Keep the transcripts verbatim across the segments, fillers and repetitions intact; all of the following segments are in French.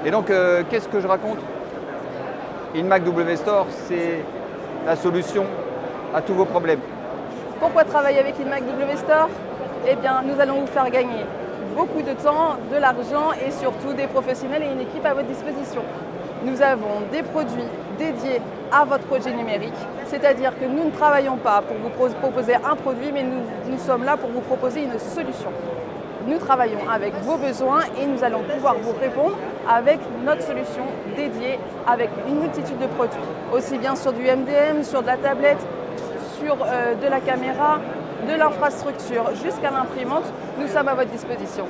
Et donc, euh, qu'est-ce que je raconte? Inmac W Store, c'est la solution à tous vos problèmes. Pourquoi travailler avec Inmac W Store? Eh bien, nous allons vous faire gagner beaucoup de temps, de l'argent et surtout des professionnels et une équipe à votre disposition. Nous avons des produits dédiés à votre projet numérique, c'est-à-dire que nous ne travaillons pas pour vous proposer un produit, mais nous, nous sommes là pour vous proposer une solution. Nous travaillons avec vos besoins et nous allons pouvoir vous répondre avec notre solution dédiée avec une multitude de produits, aussi bien sur du M D M, sur de la tablette, sur euh, de la caméra, de l'infrastructure jusqu'à l'imprimante, nous sommes à votre disposition.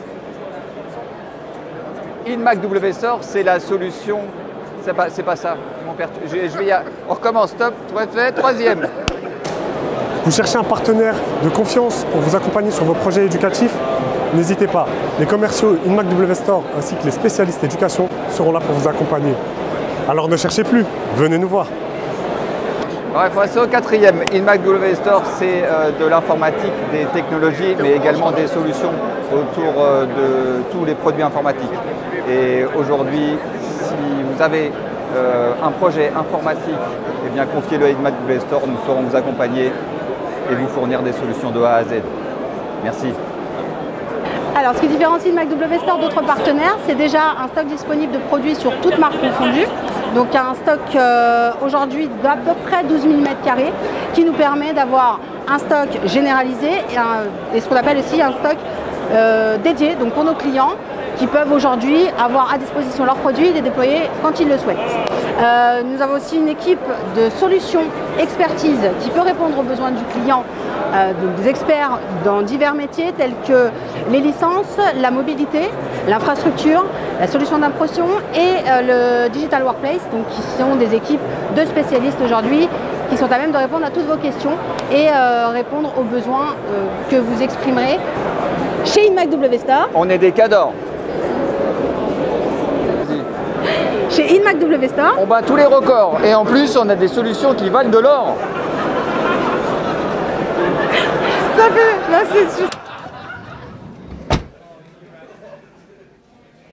Inmac W Store, c'est la solution. C'est pas, c'est pas ça, mon père. Je, je vais y a... On recommence, stop, troisième. Vous cherchez un partenaire de confiance pour vous accompagner sur vos projets éducatifs? N'hésitez pas, les commerciaux Inmac W Store ainsi que les spécialistes éducation seront là pour vous accompagner. Alors ne cherchez plus, venez nous voir. Ouais, il faut passer au quatrième. Inmac W Store, c'est euh, de l'informatique, des technologies, mais également des solutions autour euh, de tous les produits informatiques. Et aujourd'hui, si vous avez euh, un projet informatique, eh bien confiez-le à Inmac W Store, nous saurons vous accompagner et vous fournir des solutions de A à Z. Merci. Alors, ce qui différencie Inmac W Store d'autres partenaires, c'est déjà un stock disponible de produits sur toutes marques confondues. Donc un stock euh, aujourd'hui d'à peu près douze mille mètres carrés qui nous permet d'avoir un stock généralisé et, un, et ce qu'on appelle aussi un stock euh, dédié donc pour nos clients qui peuvent aujourd'hui avoir à disposition leurs produits et les déployer quand ils le souhaitent. Euh, nous avons aussi une équipe de solutions expertise qui peut répondre aux besoins du client, euh, donc des experts dans divers métiers tels que les licences, la mobilité, l'infrastructure, la solution d'impression et euh, le digital workplace, donc qui sont des équipes de spécialistes aujourd'hui qui sont à même de répondre à toutes vos questions et euh, répondre aux besoins euh, que vous exprimerez chez Inmac W Store. On est des cadors. Chez Inmac W Store, on bat tous les records et en plus on a des solutions qui valent de l'or. Ça fait, là c'est juste...